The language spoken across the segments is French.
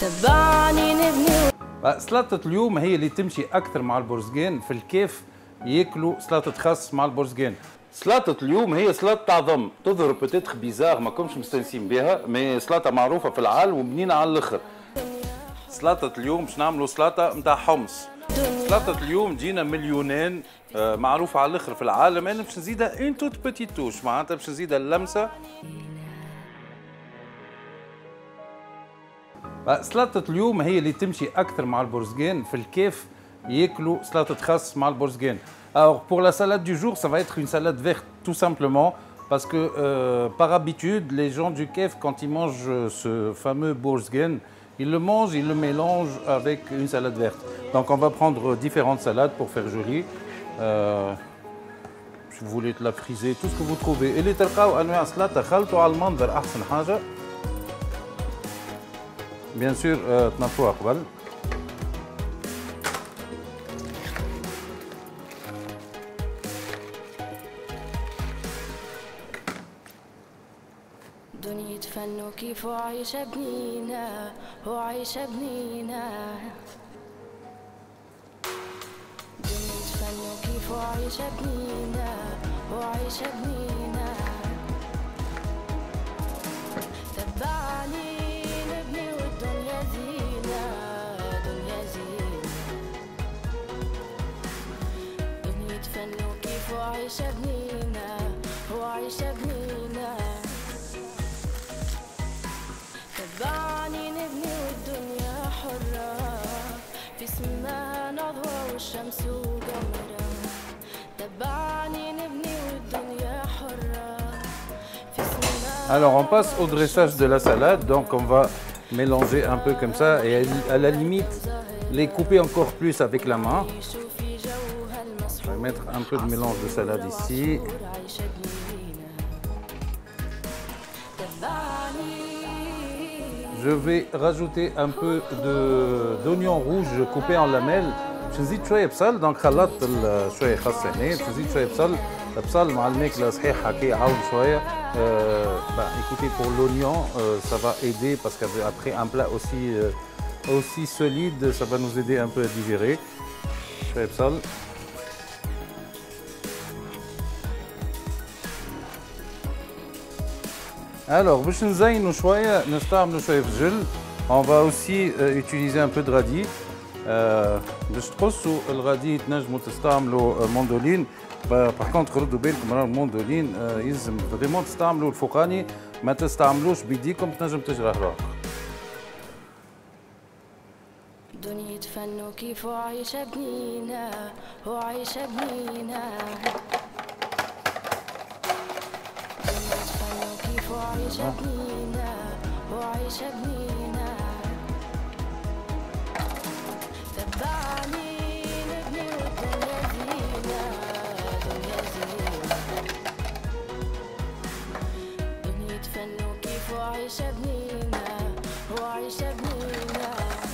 تبعني نبني. سلطة اليوم هي اللي تمشي أكثر مع البرزقان، في الكيف ياكلوا سلطة خس مع البرزقان. سلطة اليوم هي سلطة تاع ضم، تظهر بوتيتر بيزار ما كنتش مستانسين بها، مي سلطة معروفة في العالم وبنينة على الآخر. سلطة اليوم باش نعملوا سلطة نتاع حمص. سلطة اليوم جينا مليونين معروفة على الآخر في العالم، أنا باش نزيدها اون توت بوتيت توش، معناتها باش نزيدها اللمسة. سلطة اليوم هي اللي تمشي أكثر مع البرزقان، في الكيف ياكلوا سلطة خس مع البرزقان. Alors pour la salade du jour, ça va être une salade verte tout simplement parce que par habitude, les gens du Kef, quand ils mangent ce fameux bourzdgen, ils le mangent, ils le mélangent avec une salade verte. Donc on va prendre différentes salades pour faire joli. Si vous voulez la friser, tout ce que vous trouvez. اللي تلقاو أنواع سلطة خلطوا على المنظر أحسن حاجة. Bien sûr, تنظفوها قبل. دنيا فن كيف وعيشة بنينة وعيشة بنينة. دنيا فن كيف وعيشة بنينة وعيشة بنينة. تبعني نبني والدنيا زينة دنيا زينة. دنيا فن كيف وعيشة بنينة وعيشة بنينة. تبعني نبني والدنيا حرة في اسمها نضوى والشمس وقمرة. تبعني نبني والدنيا حرة في اسمها. Alors on passe au dressage de la salade, donc on va mélanger un peu comme ça et à la limite les couper encore plus avec la main. Je vais mettre un peu de mélange de salade ici. Je vais rajouter un peu d'oignon rouge coupé en lamelles. باش نزيد شويه بصل، دونك خلطت شويه خس هنا، باش نزيد شويه بصل مع الماكله صحيحه كي يعاود شويه. Écoutez, pour l'oignon, ça va aider parce qu'après un plat aussi solide, ça va nous aider un peu à digérer. شويه بصل. Alors, باش نزينوا شويه نستعملوا شويه فجل. On va aussi utiliser un peu de radis. باش تقصوا الغادي تنجموا تستعملوا موندولين. Par contre ردوا بالكم راه الموندولين يلزم فريمون تستعملوا الفوقاني، ما تستعملوش بيديكم تنجم تجرح روحك. دنيا فن كيف وعيشة بنينة وعيشة بنينة. دنيا فن كيف وعيشة بنينة وعيشة بنينة. تبعني نبني والدنيا زينة دنيا زينة. دنيا فن كيف وعيشة بنينة وعيشة بنينة.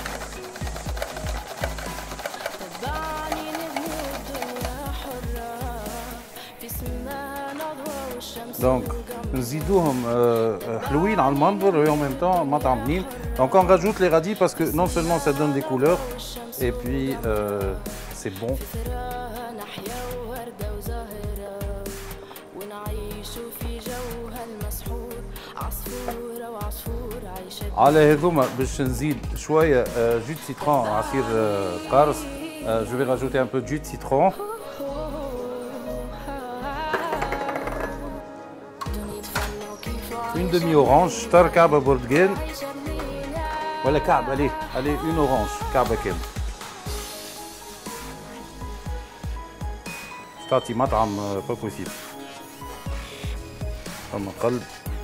تبعني نبني والدنيا حرة في اسمها نضوى والشمس. Donc نزيدوهم حلوين على المنظر et en même temps مطعم بنين. Donc on rajoute les radis parce que non seulement ça donne des couleurs et puis c'est bon. على هذوما باش نزيد شويه jus de citron عصير قارص. Je vais rajouter un peu de jus de citron. Une demi-orange, شطر كعبة برتقال ولا كعب. allez une orange كعبة كاملة. تعطي مطعم با بوسيبل. فما قلب.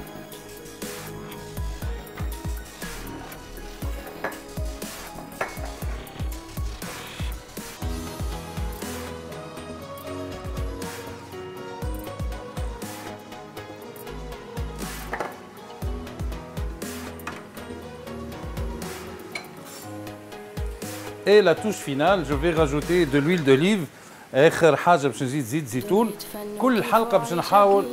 Et la touche finale, je vais rajouter de l'huile d'olive. آخر حاجة باش نزيد زيت زيتون. كل حلقة باش نحاول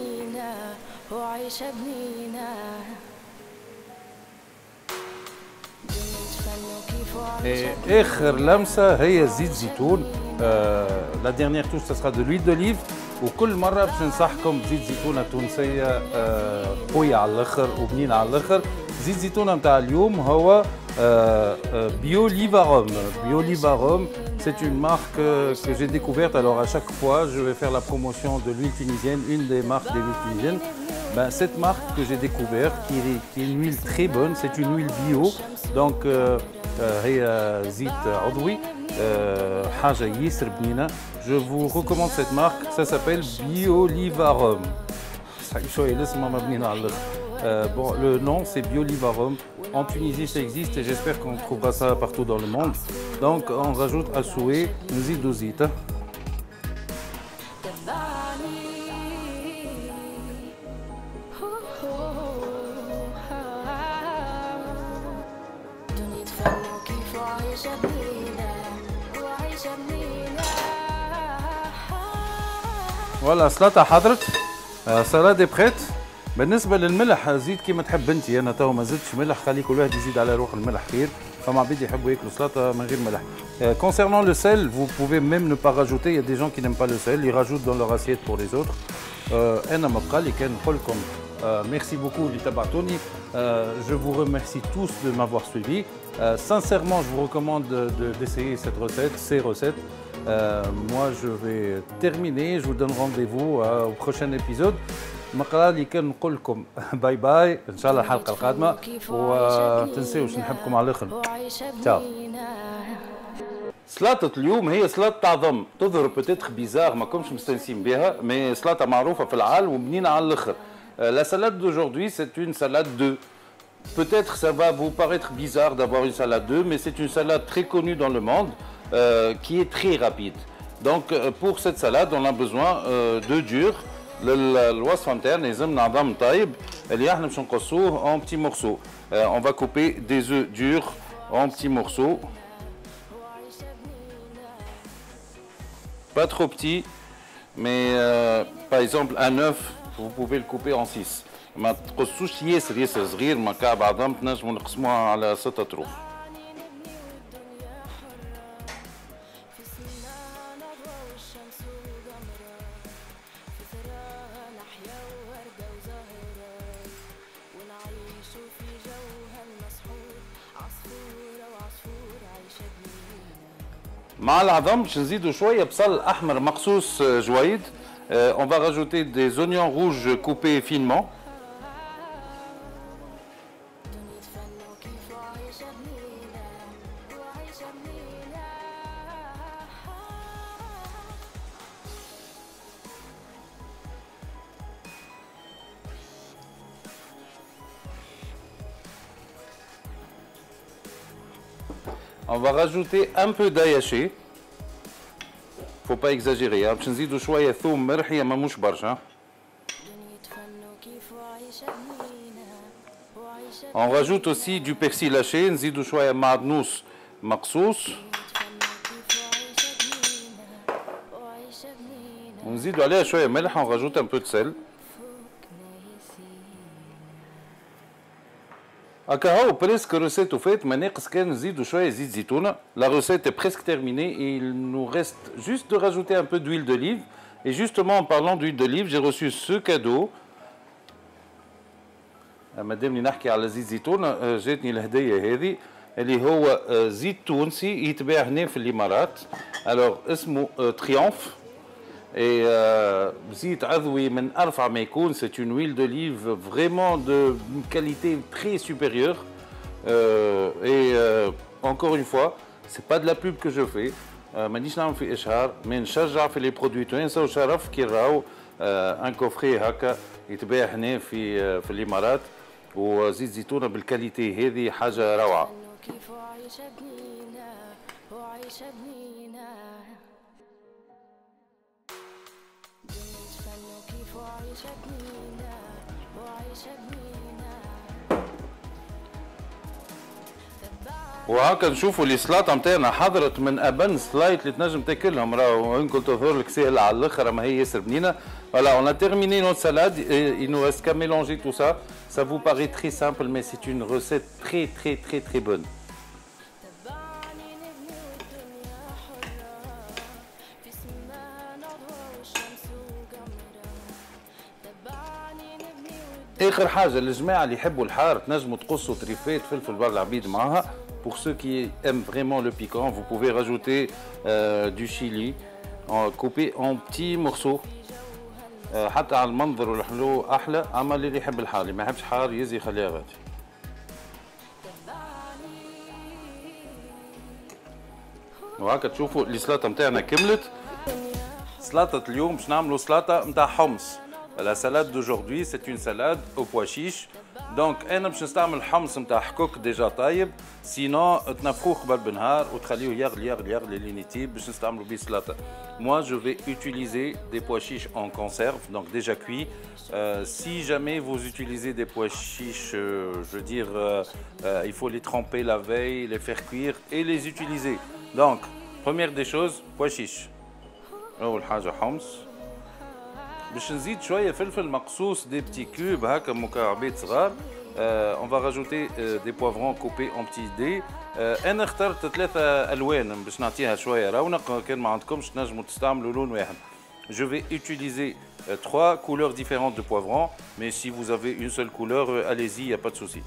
اخر لمسه هي زيت زيتون. لا ديرنيير توش ça sera de l'huile d'olive. وكل مره باش ننصحكم بزيت زيتونه تونسيه قويه على الاخر وبنينه على الاخر. زيت زيتونه نتاع اليوم هو Bio Livarum. Bio Livarum, c'est une marque que j'ai découverte. Alors à chaque fois, je vais faire la promotion de l'huile tunisienne, une des marques des huiles tunisiennes. Ben, cette marque que j'ai découverte, qui est une huile très bonne, c'est une huile bio. Donc هي زيت عضوي حاجة ياسر بنينة. Je vous recommande cette marque, ça s'appelle Bio Livarum. Bon, le nom c'est Bio Livarum. En Tunisie ça existe et j'espère qu'on trouvera ça partout dans le monde. Donc on rajoute à souhait نزيد زيت. فوالا السلطة حضرت. سلطة بريت. بالنسبة للملح زيد كيما تحب انت، انا تو ما زدتش ملح، خلي كل واحد يزيد على روح الملح خير، فما عباد يحبوا ياكلوا سلطة من غير ملح. Concernant le sel, vous pouvez même ne pas rajouter, il y a des gens qui n'aiment pas le sel, ils rajoutent dans leur assiette pour les autres. انا ما بقى لي كان نقول لكم merci beaucoup اللي تبعتوني. Je vous remercie tous de m'avoir suivi. Sincèrement, je vous recommande d'essayer cette recette, ces recettes. Moi, je vais terminer. Je vous donne rendez-vous au prochain épisode. مقرا لي كان نقول لكم باي باي ان شاء الله الحلقه القادمه، وتنسيوش نحبكم على الاخر. تشاو. سلطة اليوم هي سلطة تاع ضم، تظهر بوتيتر بيزار ما كنتش مستانسين بها، مي سلطة معروفة في العالم وبنينة على الاخر. La salade d'aujourd'hui, c'est une salade d'œufs. Peut-être ça va vous paraître bizarre d'avoir une salade d'œufs, mais c'est une salade très connue dans le monde, qui est très rapide. Donc pour cette salade, on a besoin d'œufs durs. الوصفة نتاعنا يلزمنا عظم طايب اللي احنا باش نقصوه en petits morceaux. On va couper des œufs durs en petits morceaux. Pas trop petits, mais par exemple un œuf, vous pouvez le couper en 6. ما تقصوش ياسر ياسر صغير، مكعب عظم تنجموا نقسموها على 6 اطراف. مع العظم باش نزيدوا شويه بصل احمر مقصوص جويد. On va rajouter des oignons rouges coupés finement. On va rajouter un peu d'ail haché. Faut pas exagérer. باش نزيدوا شويه ثوم مرحيه ما مش برشا. On rajoute aussi du persil haché. نزيدوا شويه معدنوس مقصوص. ونزيدوا عليها شويه ملح. On rajoute un peu de sel. هكا هو بريسك روسيت وفات، ما ناقص كان نزيدوا شويه زيت زيتونه. La recette est presque terminée et il nous reste juste de rajouter un peu d'huile d'olive. Et justement en parlant d'huile d'olive, j'ai reçu ce cadeau. مادام اللي نحكي على زيت زيتونه جاتني الهديه هذه اللي هو زيت تونسي يتباع هنا في الامارات. Alors اسمه تريومف. Et زيت عضوي من أرفع ما يكون. C'est une huile d'olive vraiment de qualité très supérieure. Et encore une fois, c'est pas de la pub que je fais. مانيش نعمل في إشهار، mais نشجع في لي برودوي توانسة وشرف كي نراو ان كوفري هكا يتباع هنا في الإمارات وزيت زيتونة بالكاليتي هذه حاجة روعة. وهكا نشوفوا اللي السلطه نتاعنا حضرت من ابن سلايت اللي تنجم تاكلهم. راهو وين كنت تظهر لك سهله على الاخر، ما هي ياسر بنينه. Voilà, on a terminé notre salade. Il nous reste qu'à mélanger tout ça. Ça vous paraît très simple, mais c'est une recette très très très très bonne. اخر حاجه للجماعه اللي يحبوا الحار تنجموا تقصوا تريفات فلفل بار العبيد معاها. Pour ceux qui aiment vraiment le piquant, vous pouvez rajouter du chili coupé en petits morceaux. حتى على المنظر والحلو احلى. اما اللي يحب الحار اللي ما يحبش حار يزي يخليها غادي. وهكا تشوفوا السلطه نتاعنا كملت. سلطه اليوم باش نعملوا سلطه نتاع حمص. La salade d'aujourd'hui c'est une salade au pois chiche. Donc انا باش نستعمل حمص نتاع حكوك ديجا طايب، سينو تنفخوه قبل بنهار وتخليه يغلي لين يطيب باش نستعملوا بيه سلطه. Moi je vais utiliser des pois chiches en conserve, donc déjà cuits. Si jamais vous utilisez des pois chiches, je veux dire, il faut les tremper la veille, les faire cuire et les utiliser. Donc première des choses, pois chiches. أول حاجة حمص. باش نزيد شويه فلفل مقصوص دي بتي كوب هكا مكعبات صغار. On va rajouter des poivrons coupés en petits dés. انا اخترت 3 الوان باش نعطيها شويه رونق. كان ما عندكمش تنجموا تستعملوا لون واحد. Je vais utiliser 3 couleurs différentes de poivrons, mais si vous avez une seule couleur, allez-y, il n'y a pas de souci.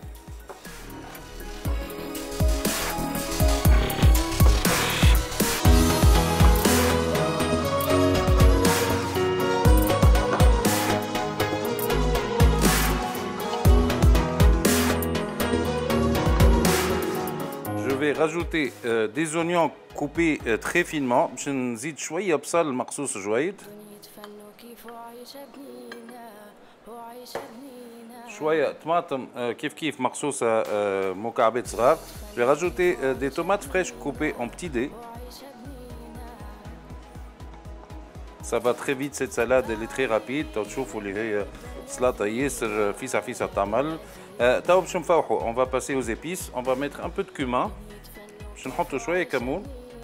Rajouter des oignons coupés très finement. باش نزيد شويه بصل مقصوص جويد. شويه طماطم كيف مقصوصه مكعبات صغار. Je vais rajouter des tomates fraîches coupées en petits dés. Ça va très vite cette salade, elle est très rapide. تشوفوا اللي هي سلطه ياسر فيسع تعمل. تو باش نفوحوا. On va passer aux épices. On va mettre un peu de cumin. باش نحطوا شويه كمون.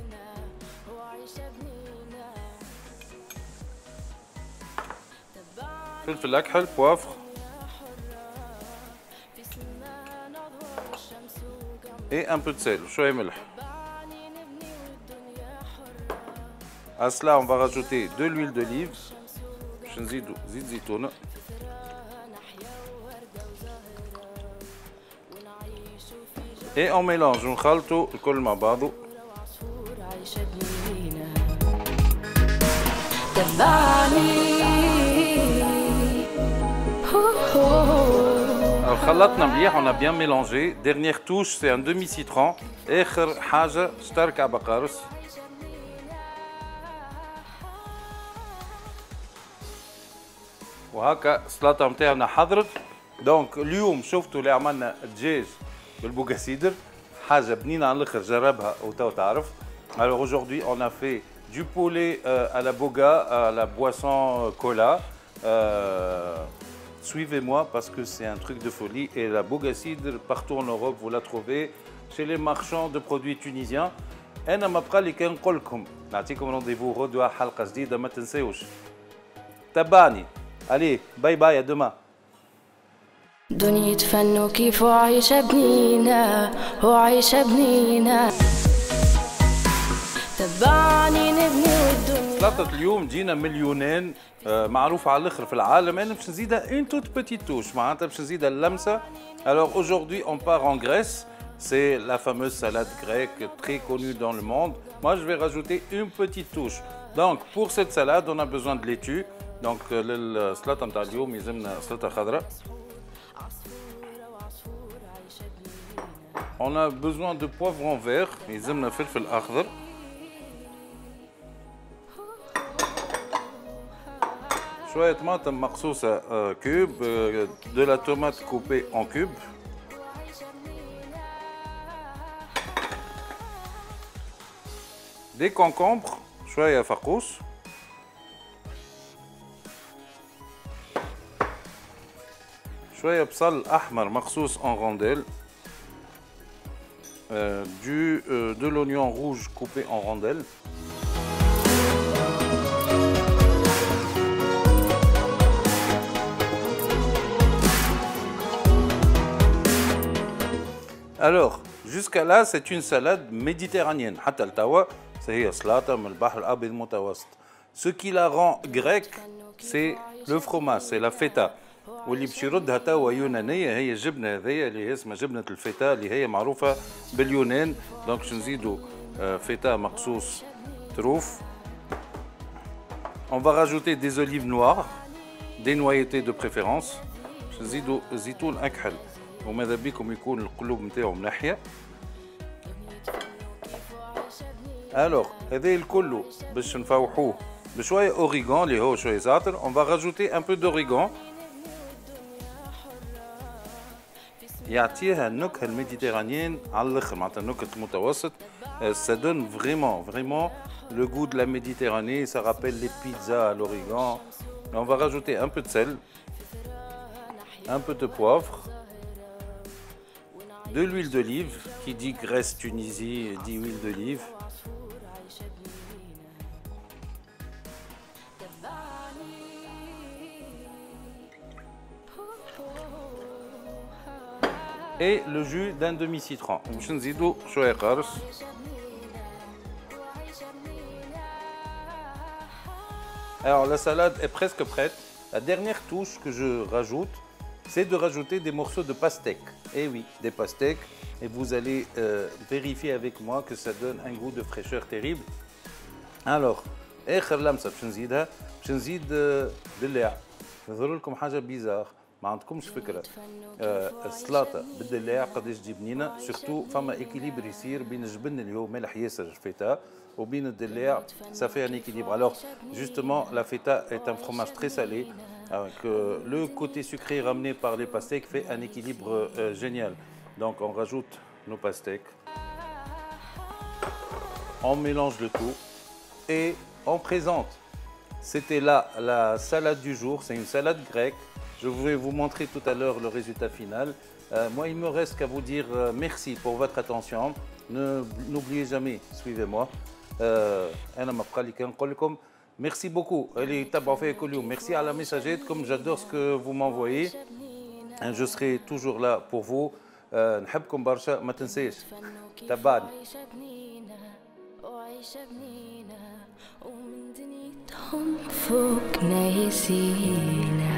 فلفل اكحل بوافر. et un peu de sel شويه ملح. À cela on va rajouter de l'huile d'olive. باش نزيدوا زيت زيتون. Et on mélange ونخلطوا الكل مع بعضه. Alors خلطنا مليح, on a bien mélangé. Dernière touche, c'est un demi-citron. آخر حاجة شتركة بقارص. وهكا السلطة متاعنا حضرت. دونك اليوم شفتوا اللي عملنا الدجاج بالبوغاسيدر. حاجة بنينة على الآخر جربها وتو تعرف. Alors aujourd'hui on a fait du poulet à la boga, à la boisson cola. Suivez-moi parce que c'est un truc de folie. Et la boga cidre, partout en Europe, vous la trouvez chez les marchands de produits tunisiens. أنا ما بقى لي كان نقول لكم نعطيكم رونديفو غدوة حلقة جديدة ما تنساوش. تابعني. Allez, bye bye, à demain. دنيا فن كيف عايشة بنينا وعايشة بنينا تبعني نبني والدنيا. سلطة اليوم جينا مليونين معروفة على الآخر في العالم. أنا باش نزيدها une toute petite touche معناتها باش نزيدها اللمسة. Alors aujourd'hui on part en Grèce. C'est la fameuse salade grecque très connue dans le monde. Moi je vais rajouter une petite touche. Donc pour cette salade on a besoin de laitue. Donc للسلطة نتاع اليوم يلزمنا سلطة خضراء. On a besoin de poivron vert, يلزمنا فلفل أخضر. شوية طماطم مقصوصة كوب, de la tomate coupée en cubes. Des concombres, شوية فقوس. شوية بصل أحمر مقصوص en rondelles. De l'oignon rouge coupé en rondelles. Alors, jusqu'à là, c'est une salade méditerranéenne. حتى التوا هي سلطة من البحر الأبيض المتوسط. Ce qui la rend grecque, c'est le fromage, c'est la feta. واللي باش يردها توا يونانيه هي الجبنه هذيا اللي اسمها جبنه الفيتا اللي هي معروفه باليونان. دونك باش نزيدوا فيتا مقصوص تروف. On va rajouter des olives noires, des noyautés de préférence. باش نزيدوا زيتون اكحل وماذا بيكم يكون القلوب نتاعو منحيه. الوغ هذا الكل باش نفوحوه بشويه اوريغان اللي هو شويه زعتر. On va rajouter un peu d'origan. يعطيها النكهه الميديترانيين على الاخر معناتها النكهه المتوسط. Ça donne vraiment le goût de la Méditerranée. Ça rappelle les pizzas à l'origan. On va rajouter un peu de sel, un peu de poivre, de l'huile d'olive. Qui dit Grèce, Tunisie dit huile d'olive. Et le jus d'un demi-citron. باش نزيدو شويه قارص. Alors la salade est presque prête. La dernière touche que je rajoute, c'est de rajouter des morceaux de pastèque. Et oui, des pastèques. Et vous allez vérifier avec moi que ça donne un goût de fraîcheur terrible. Alors, آخر لمسة باش نزيدها باش نزيد دلاع. نظهر لكم حاجة بيزار. ما عندكمش فكره السلطه بالدلاع قداش تجي بنينه. سورتو فما اكيليبر يصير بين الجبن اللي هو مالح ياسر الفيتا وبين الدلاع. Ça fait un équilibre. Alors justement la feta est un fromage très salé avec le côté sucré ramené par les pastèques fait un équilibre génial. Donc on rajoute nos pastèques, on mélange le tout et on présente. C'était là la salade du jour. C'est une salade grecque. Je vais vous montrer tout à l'heure le résultat final. Moi, il me reste qu'à vous dire merci pour votre attention. N'oubliez jamais, suivez-moi. Merci beaucoup. Merci à la messagerie. Comme j'adore ce que vous m'envoyez, je serai toujours là pour vous. نحبكم برشا ما تنساش تابعني. فوقنا يسينا